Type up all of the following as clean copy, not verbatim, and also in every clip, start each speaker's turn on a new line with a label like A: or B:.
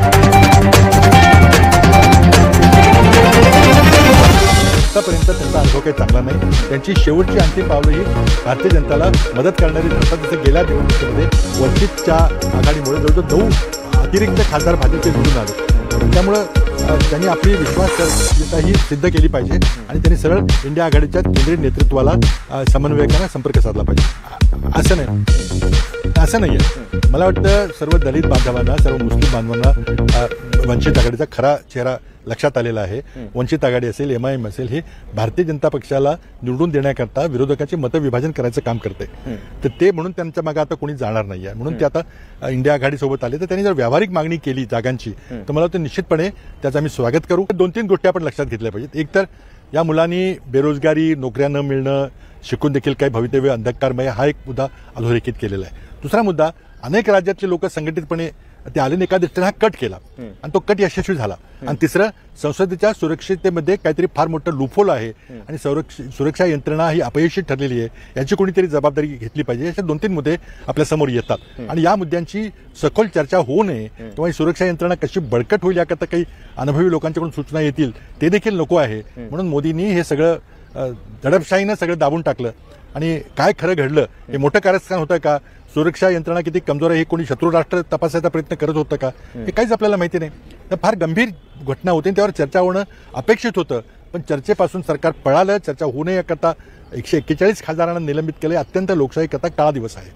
A: आतापर्यंत त्यांचा अनुभव काही चांगला नाही. त्यांची शेवटची अंतिम पावलं ही भारतीय जनतेला मदत करणारी ठरतात. जसं गेल्या निवडणुकीमध्ये वंचितच्या आघाडीमुळे जवळजवळ 9 अतिरिक्त खासदार भाजपचे निवडून आले. त्यामुळं त्यांनी आपली विश्वासयोग्यता ही सिद्ध केली पाहिजे आणि त्यांनी सरळ इंडिया आघाडीच्या केंद्रीय नेतृत्वाला समन्वयकांना संपर्क साधला पाहिजे. असं नाही आहे. मला वाटतं सर्व दलित बांधवांना, सर्व मुस्लिम बांधवांना वंचित आघाडीचा खरा चेहरा लक्षात आलेला आहे. वंचित आघाडी असेल, MIM असेल, हे भारतीय जनता पक्षाला निवडून देण्याकरता विरोधकांचे मतविभाजन करायचं काम करते. तर ते म्हणून त्यांच्या मागे आता कोणी जाणार नाही आहे. म्हणून ते आता इंडिया आघाडीसोबत आले. तर त्यांनी जर व्यावहारिक मागणी केली जागांची तर मला वाटतं निश्चितपणे त्याचं आम्ही स्वागत करू. 2-3 गोष्टी आपण लक्षात घेतल्या पाहिजेत. एक तर या मुलांनी बेरोजगारी, नोकऱ्या न मिळणं, शिकून देखील काही भवितव्य अंधकारमय हा एक मुद्दा अधोरेखित केलेला आहे. दुसरा मुद्दा, अनेक राज्यातले लोक संघटितपणे ते आले, एका दृष्टीने हा कट केला आणि तो कट यशस्वी झाला. आणि तिसरं, संसदेच्या सुरक्षिततेमध्ये काहीतरी फार मोठं लूपहोल आहे आणि सुरक्षा यंत्रणा ही अपयशी ठरलेली आहे. याची कोणीतरी जबाबदारी घेतली पाहिजे. असे 2-3 मुद्दे आपल्या समोर येतात आणि या मुद्द्यांची सखोल चर्चा होऊ नये किंवा ही सुरक्षा यंत्रणा कशी बळकट होईल याकरता काही अनुभवी लोकांच्याकडून सूचना येतील ते देखील नको आहे. म्हणून मोदींनी हे सगळं दडपशाहीनं सगळं दाबून टाकलं. आणि काय खरं घडलं, हे मोठं कारस्थान होतं का, सुरक्षा यंत्रणा किती कमजोर आहे हे कोणी शत्रू राष्ट्र तपासायचा प्रयत्न करत होतं का, हे काहीच आपल्याला माहिती नाही. तर फार गंभीर घटना होती, त्यावर चर्चा होणं अपेक्षित होतं. पण चर्चेपासून सरकार पळालं. चर्चा होऊ नये याकरता 141 खासदारांना निलंबित केले. अत्यंत लोकशाहीकरता काळा दिवस आहे.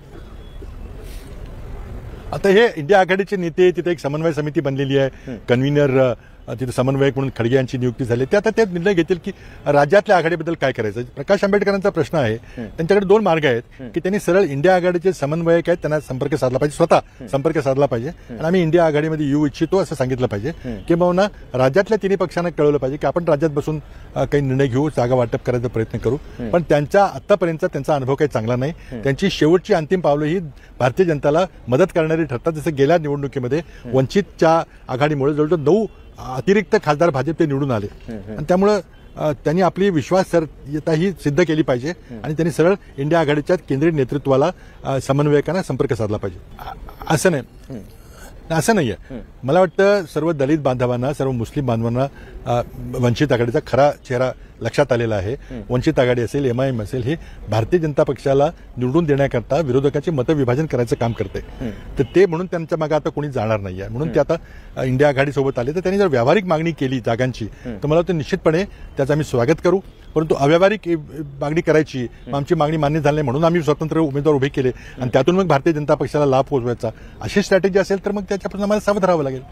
A: आता हे इंडिया आघाडीचे नेते, तिथे एक समन्वय समिती बनलेली आहे. कन्व्हिनर तिथे समन्वयक म्हणून खडगे यांची नियुक्ती झाली. ते आता ते निर्णय घेतील की राज्यातल्या आघाडीबद्दल काय करायचं. प्रकाश आंबेडकरांचा प्रश्न आहे, त्यांच्याकडे 2 मार्ग आहेत की त्यांनी सरळ इंडिया आघाडीचे समन्वयक आहेत त्यांना संपर्क साधला पाहिजे, स्वतः संपर्क साधला पाहिजे आणि आम्ही इंडिया आघाडीमध्ये येऊ इच्छितो असं सांगितलं पाहिजे. किंवा राज्यातल्या तिन्ही पक्षांना कळवलं पाहिजे की आपण राज्यात बसून काही निर्णय घेऊ, जागा वाटप करायचा प्रयत्न करू. पण त्यांच्या आतापर्यंत त्यांचा अनुभव काही चांगला नाही. त्यांची शेवटची अंतिम पावलं ही भारतीय जनतेला मदत करणारी ठरतात. जसं गेल्या निवडणुकीमध्ये वंचितच्या आघाडीमुळे जवळजवळ 9 अतिरिक्त खासदार भाजपचे निवडून आले आणि त्यामुळं त्यांनी आपली विश्वासयोग्यता ही सिद्ध केली पाहिजे आणि त्यांनी सरळ इंडिया आघाडीच्या केंद्रीय नेतृत्वाला समन्वयकांना संपर्क साधला पाहिजे. असं नाही आहे. मला वाटतं सर्व दलित बांधवांना, सर्व मुस्लिम बांधवांना वंचित आघाडीचा खरा चेहरा लक्षात आलेला आहे. वंचित आघाडी असेल, MIM असेल, हे भारतीय जनता पक्षाला निवडून देण्याकरता विरोधकांचे मतविभाजन करायचं काम करते. तर ते म्हणून त्यांच्या मागे आता कोणी जाणार नाही आहे. म्हणून ते आता इंडिया आघाडीसोबत आले. तर त्यांनी जर व्यावहारिक मागणी केली जागांची तर मला वाटतं निश्चितपणे त्याचं आम्ही स्वागत करू. परंतु अव्यावहारिक मागणी करायची, आमची मागणी मान्य झाली नाही म्हणून आम्ही स्वतंत्र उमेदवार उभे केले आणि त्यातून मग भारतीय जनता पक्षाला लाभ पोहोचवायचा, अशी स्ट्रॅटेजी असेल तर मग त्याच्यापासून आम्हाला सावध राहावं लागेल.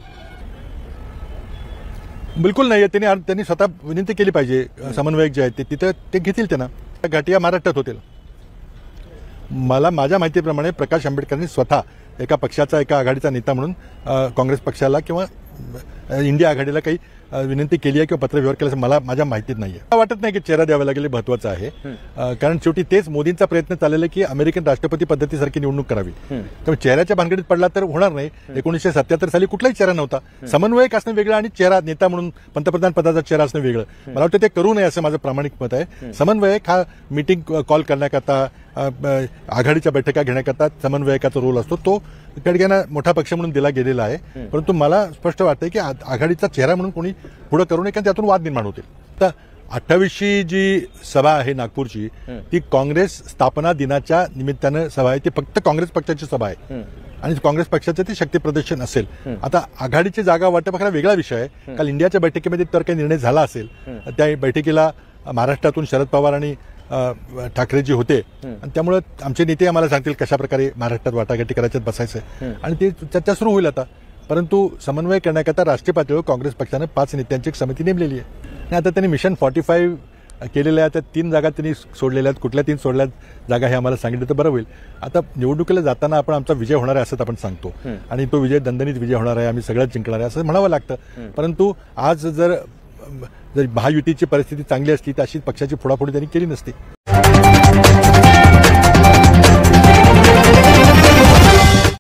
A: बिलकुल नाही. त्यांनी स्वतः विनंती केली पाहिजे. समन्वयक जे आहेत ते तिथं ते घेतील. त्यांना घाटिया महाराष्ट्रात होतील. मला माझ्या माहितीप्रमाणे प्रकाश आंबेडकरांनी स्वतः एका पक्षाचा, एका आघाडीचा नेता म्हणून काँग्रेस पक्षाला किंवा इंडिया आघाडीला काही विनंती केली आहे किंवा पत्रव्यवहार केला असं मला माझ्या माहितीत नाहीये. मला वाटत नाही की चेहरा द्यावा लागेल, महत्वाचं आहे. कारण शेवटी तेच मोदींचा प्रयत्न चाललेला की अमेरिकन राष्ट्रपती पद्धतीसारखी निवडणूक करावी. त्यामुळे चेहऱ्याच्या भानगडीत पडला तर होणार नाही. 1977 साली कुठलाही चेहरा नव्हता. समन्वयक असणं वेगळं आणि चेहरा, नेता म्हणून पंतप्रधान पदाचा चेहरा असणं वेगळं. मला वाटतं ते करू नये असं माझं प्रामाणिक मत आहे. समन्वयक हा मीटिंग कॉल करण्याकरता, आघाडीच्या बैठका घेण्याकरता समन्वयकाचा रोल असतो. तो खडगेंना मोठा पक्ष म्हणून दिला गेलेला आहे. परंतु मला स्पष्ट वाटतंय की आघाडीचा चेहरा म्हणून कोणी पुढे करू नये, कारण त्यातून वाद निर्माण होतील. तर 28वी जी सभा आहे नागपूरची, ती काँग्रेस स्थापना दिनाच्या निमित्तानं सभा आहे. ती फक्त काँग्रेस पक्षाची सभा आहे आणि काँग्रेस पक्षाचं ते शक्ती प्रदर्शन असेल. आता आघाडीची जागा वाटप हा वेगळा विषय आहे. काल इंडियाच्या बैठकीमध्ये तर काही निर्णय झाला असेल. त्या बैठकीला महाराष्ट्रातून शरद पवार आणि ठाकरेजी होते आणि त्यामुळे आमचे नेते आम्हाला सांगतील कशा प्रकारे महाराष्ट्रात वाटाघाटी करायच्यात बसायचं आणि ती चर्चा सुरू होईल आता. परंतु समन्वय करण्याकरता राष्ट्रीय पातळीवर काँग्रेस पक्षाने 5 नेत्यांची एक समिती नेमलेली आहे आणि आता त्यांनी मिशन 45 केलेल्या आहेत. 3 जागा त्यांनी सोडलेल्या आहेत. कुठल्या 3 सोडल्या जागा हे आम्हाला सांगितलं तर बरं होईल. आता निवडणुकीला जाताना आपण आमचा विजय होणार आहे असं आपण सांगतो आणि तो विजय दणदणीत विजय होणार आहे, आम्ही सगळ्यात जिंकणार आहे असं म्हणावं लागतं. परंतु आज जर महायुतीची परिस्थिती चांगली असती तर अशी पक्षाची फोडाफोडी त्यांनी केली नसती.